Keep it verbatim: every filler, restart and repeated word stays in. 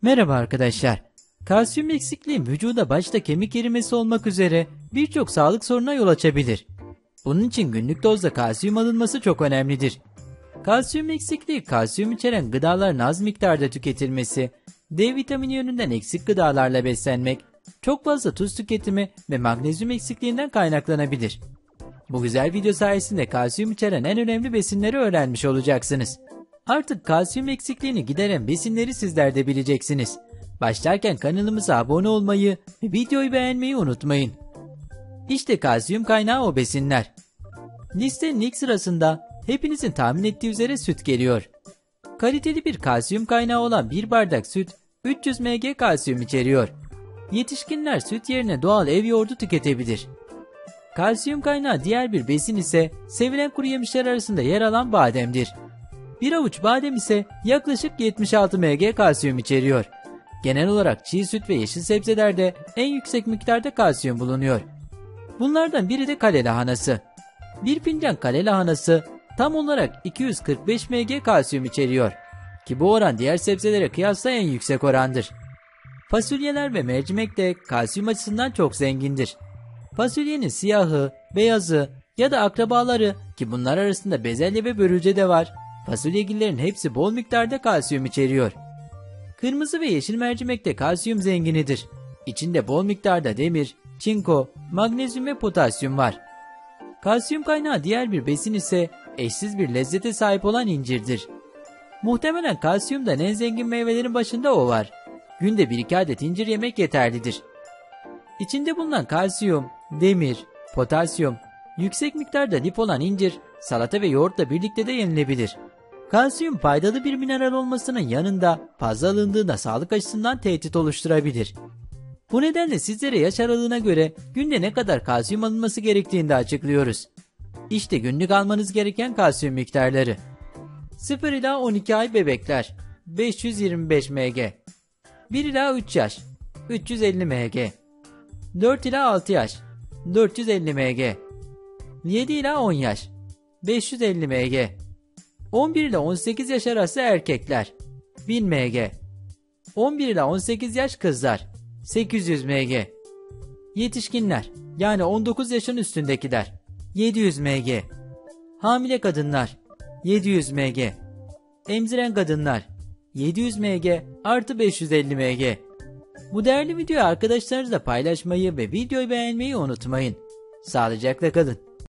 Merhaba arkadaşlar. Kalsiyum eksikliği vücuda başta kemik erimesi olmak üzere birçok sağlık sorununa yol açabilir. Bunun için günlük dozda kalsiyum alınması çok önemlidir. Kalsiyum eksikliği, kalsiyum içeren gıdaların az miktarda tüketilmesi, D vitamini yönünden eksik gıdalarla beslenmek, çok fazla tuz tüketimi ve magnezyum eksikliğinden kaynaklanabilir. Bu güzel video sayesinde kalsiyum içeren en önemli besinleri öğrenmiş olacaksınız. Artık kalsiyum eksikliğini gideren besinleri sizler de bileceksiniz. Başlarken kanalımıza abone olmayı ve videoyu beğenmeyi unutmayın. İşte kalsiyum kaynağı o besinler. Listenin ilk sırasında hepinizin tahmin ettiği üzere süt geliyor. Kaliteli bir kalsiyum kaynağı olan bir bardak süt üç yüz miligram kalsiyum içeriyor. Yetişkinler süt yerine doğal ev yoğurdu tüketebilir. Kalsiyum kaynağı diğer bir besin ise sevilen kuru yemişler arasında yer alan bademdir. Bir avuç badem ise yaklaşık yetmiş altı miligram kalsiyum içeriyor. Genel olarak çiğ süt ve yeşil sebzelerde en yüksek miktarda kalsiyum bulunuyor. Bunlardan biri de kale lahanası. Bir fincan kale lahanası tam olarak iki yüz kırk beş miligram kalsiyum içeriyor. Ki bu oran diğer sebzelere kıyasla en yüksek orandır. Fasulyeler ve mercimek de kalsiyum açısından çok zengindir. Fasulyenin siyahı, beyazı ya da akrabaları, ki bunlar arasında bezelye ve börülce de var, fasulyegillerin hepsi bol miktarda kalsiyum içeriyor. Kırmızı ve yeşil mercimek de kalsiyum zenginidir. İçinde bol miktarda demir, çinko, magnezyum ve potasyum var. Kalsiyum kaynağı diğer bir besin ise eşsiz bir lezzete sahip olan incirdir. Muhtemelen kalsiyumdan en zengin meyvelerin başında o var. Günde bir iki adet incir yemek yeterlidir. İçinde bulunan kalsiyum, demir, potasyum, yüksek miktarda lif olan incir, salata ve yoğurtla birlikte de yenilebilir. Kalsiyum faydalı bir mineral olmasının yanında fazla alındığında sağlık açısından tehdit oluşturabilir. Bu nedenle sizlere yaş aralığına göre günde ne kadar kalsiyum alınması gerektiğini de açıklıyoruz. İşte günlük almanız gereken kalsiyum miktarları. sıfır ila on iki ay bebekler beş yüz yirmi beş miligram, bir ila üç yaş üç yüz elli miligram, dört ila altı yaş dört yüz elli miligram, yedi ila on yaş beş yüz elli miligram, on bir ile on sekiz yaş arası erkekler bin miligram, on bir ile on sekiz yaş kızlar sekiz yüz miligram, yetişkinler yani on dokuz yaşın üstündekiler yedi yüz miligram, hamile kadınlar yedi yüz miligram, emziren kadınlar yedi yüz miligram artı beş yüz elli miligram. Bu değerli videoyu arkadaşlarınızla paylaşmayı ve videoyu beğenmeyi unutmayın. Sağlıcakla kalın.